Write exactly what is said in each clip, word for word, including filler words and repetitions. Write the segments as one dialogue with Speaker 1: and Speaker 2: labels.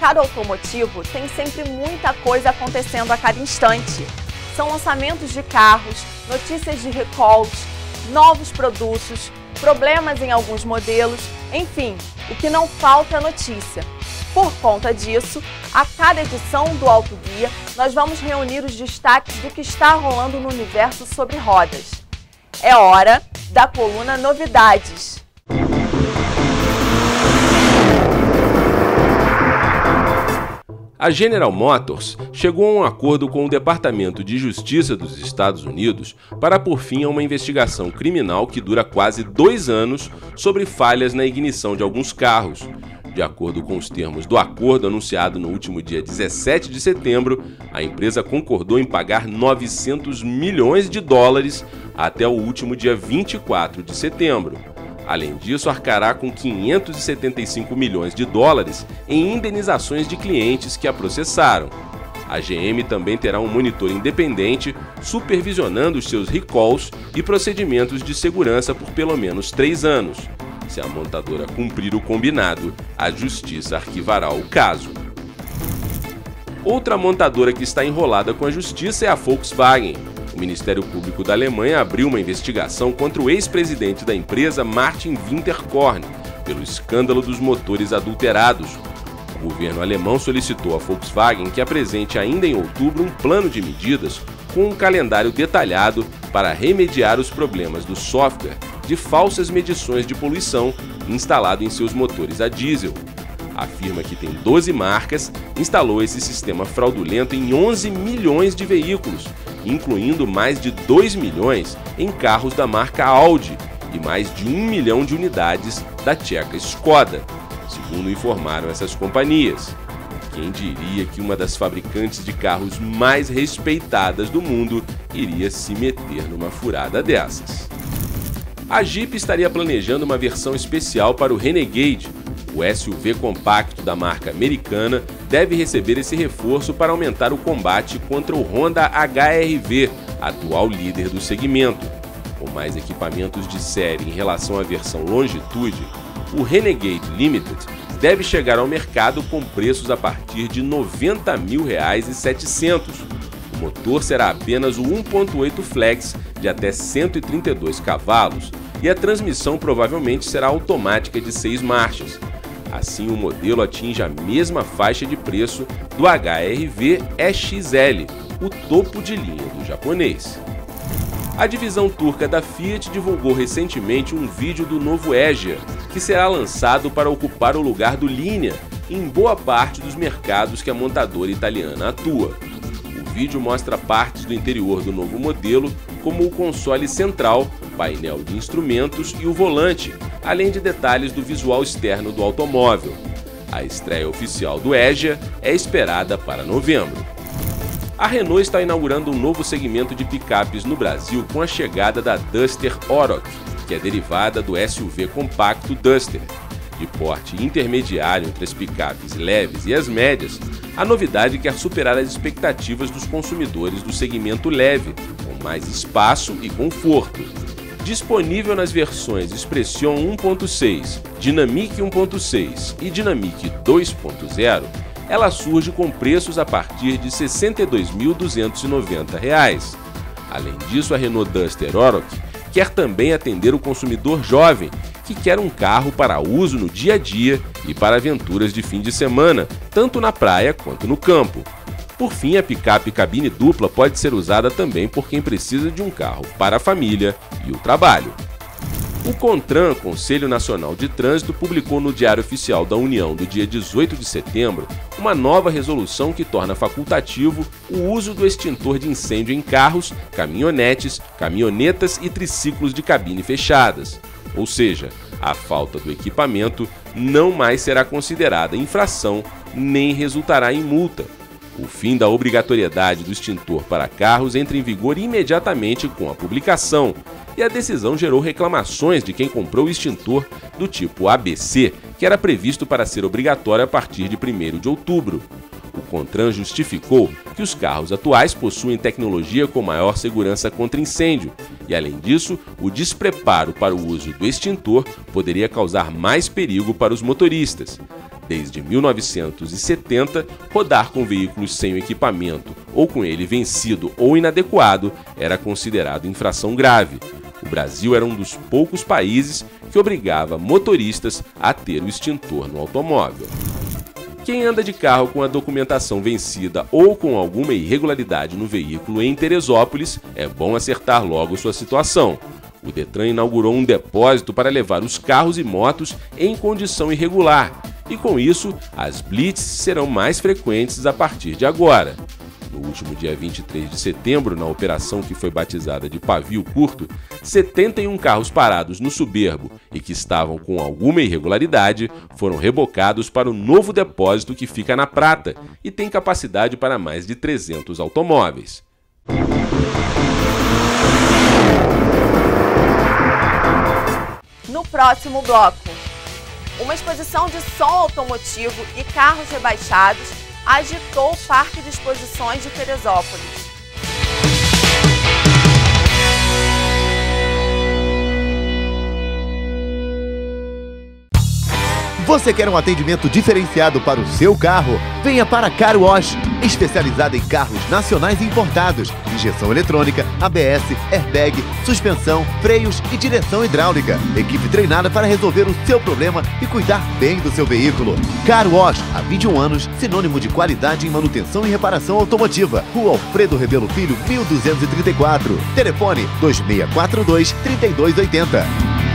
Speaker 1: mercado automotivo tem sempre muita coisa acontecendo a cada instante. São lançamentos de carros, notícias de recalls, novos produtos, problemas em alguns modelos, enfim, o que não falta é notícia. Por conta disso, a cada edição do Auto Guia, nós vamos reunir os destaques do que está rolando no universo sobre rodas. É hora da coluna Novidades.
Speaker 2: A General Motors chegou a um acordo com o Departamento de Justiça dos Estados Unidos para pôr fim a uma investigação criminal que dura quase dois anos sobre falhas na ignição de alguns carros. De acordo com os termos do acordo anunciado no último dia dezessete de setembro, a empresa concordou em pagar novecentos milhões de dólares até o último dia vinte e quatro de setembro. Além disso, arcará com quinhentos e setenta e cinco milhões de dólares em indenizações de clientes que a processaram. A G M também terá um monitor independente supervisionando os seus recalls e procedimentos de segurança por pelo menos três anos. Se a montadora cumprir o combinado, a justiça arquivará o caso. Outra montadora que está enrolada com a justiça é a Volkswagen. O Ministério Público da Alemanha abriu uma investigação contra o ex-presidente da empresa, Martin Winterkorn, pelo escândalo dos motores adulterados. O governo alemão solicitou à Volkswagen que apresente ainda em outubro um plano de medidas com um calendário detalhado para remediar os problemas do software de falsas medições de poluição instalado em seus motores a diesel. A firma, que tem doze marcas, instalou esse sistema fraudulento em onze milhões de veículos, incluindo mais de dois milhões em carros da marca Audi e mais de um milhão de unidades da tcheca Skoda, segundo informaram essas companhias. Quem diria que uma das fabricantes de carros mais respeitadas do mundo iria se meter numa furada dessas? A Jeep estaria planejando uma versão especial para o Renegade. O S U V compacto da marca americana deve receber esse reforço para aumentar o combate contra o Honda H R V, atual líder do segmento. Com mais equipamentos de série em relação à versão Longitude, o Renegade Limited deve chegar ao mercado com preços a partir de noventa mil reais e setecentos. O motor será apenas o um ponto oito Flex de até cento e trinta e dois cavalos e a transmissão provavelmente será automática de seis marchas. Assim, o modelo atinge a mesma faixa de preço do H R V E X L, o topo de linha do japonês. A divisão turca da Fiat divulgou recentemente um vídeo do novo Egea, que será lançado para ocupar o lugar do Linea em boa parte dos mercados que a montadora italiana atua. O vídeo mostra partes do interior do novo modelo, como o console central, painel de instrumentos e o volante, além de detalhes do visual externo do automóvel. A estreia oficial do Egea é esperada para novembro. A Renault está inaugurando um novo segmento de picapes no Brasil com a chegada da Duster Oroch, que é derivada do S U V compacto Duster. De porte intermediário entre as picapes leves e as médias, a novidade quer superar as expectativas dos consumidores do segmento leve, com mais espaço e conforto. Disponível nas versões Expression um ponto seis, Dynamic um ponto seis e Dynamic dois ponto zero, ela surge com preços a partir de sessenta e dois mil duzentos e noventa reais. Além disso, a Renault Duster Oroch quer também atender o consumidor jovem, que quer um carro para uso no dia a dia e para aventuras de fim de semana, tanto na praia quanto no campo. Por fim, a picape cabine dupla pode ser usada também por quem precisa de um carro para a família e o trabalho. O CONTRAN, Conselho Nacional de Trânsito, publicou no Diário Oficial da União do dia dezoito de setembro uma nova resolução que torna facultativo o uso do extintor de incêndio em carros, caminhonetes, caminhonetas e triciclos de cabine fechadas. Ou seja, a falta do equipamento não mais será considerada infração nem resultará em multa. O fim da obrigatoriedade do extintor para carros entra em vigor imediatamente com a publicação, e a decisão gerou reclamações de quem comprou o extintor do tipo A B C, que era previsto para ser obrigatório a partir de primeiro de outubro. O CONTRAN justificou que os carros atuais possuem tecnologia com maior segurança contra incêndio e, além disso, o despreparo para o uso do extintor poderia causar mais perigo para os motoristas. Desde mil novecentos e setenta, rodar com veículos sem o equipamento ou com ele vencido ou inadequado era considerado infração grave. O Brasil era um dos poucos países que obrigava motoristas a ter o extintor no automóvel. Quem anda de carro com a documentação vencida ou com alguma irregularidade no veículo em Teresópolis, é bom acertar logo sua situação. O Detran inaugurou um depósito para levar os carros e motos em condição irregular, e com isso, as blitz serão mais frequentes a partir de agora. No último dia vinte e três de setembro, na operação que foi batizada de Pavio Curto, setenta e um carros parados no Soberbo e que estavam com alguma irregularidade foram rebocados para o novo depósito que fica na Prata e tem capacidade para mais de trezentos automóveis.
Speaker 1: No próximo bloco, uma exposição de som automotivo e carros rebaixados agitou o Parque de Exposições de Teresópolis.
Speaker 3: Você quer um atendimento diferenciado para o seu carro? Venha para a Car Wash, especializada em carros nacionais e importados, injeção eletrônica, A B S, airbag, suspensão, freios e direção hidráulica. Equipe treinada para resolver o seu problema e cuidar bem do seu veículo. Car Wash, há vinte e um anos, sinônimo de qualidade em manutenção e reparação automotiva. Rua Alfredo Rebelo Filho, mil duzentos e trinta e quatro. Telefone dois seis quatro dois, três dois oito zero.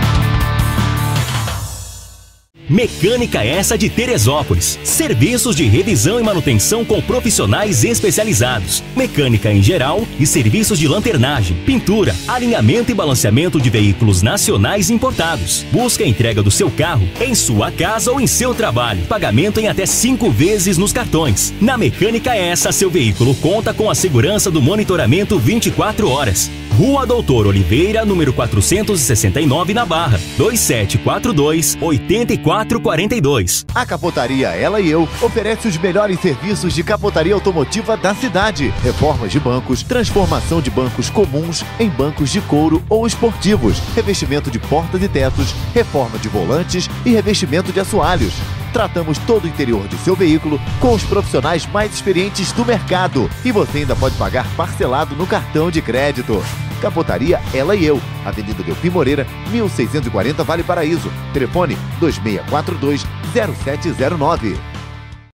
Speaker 4: Mecânica Essa de Teresópolis. Serviços de revisão e manutenção com profissionais especializados. Mecânica em geral e serviços de lanternagem, pintura, alinhamento e balanceamento de veículos nacionais importados. Busca a entrega do seu carro em sua casa ou em seu trabalho. Pagamento em até cinco vezes nos cartões. Na Mecânica Essa, seu veículo conta com a segurança do monitoramento vinte e quatro horas. Rua Doutor Oliveira, número quatrocentos e sessenta e nove, na Barra. dois sete quatro dois, oito quatro quatro dois.
Speaker 3: A Capotaria Ela e Eu oferece os melhores serviços de capotaria automotiva da cidade. Reformas de bancos, transformação de bancos comuns em bancos de couro ou esportivos, revestimento de portas e tetos, reforma de volantes e revestimento de assoalhos. Tratamos todo o interior de seu veículo com os profissionais mais experientes do mercado. E você ainda pode pagar parcelado no cartão de crédito. Capotaria Ela e Eu, Avenida Delfim Moreira, mil seiscentos e quarenta, Vale Paraíso. Telefone dois seis quatro dois, zero sete zero nove.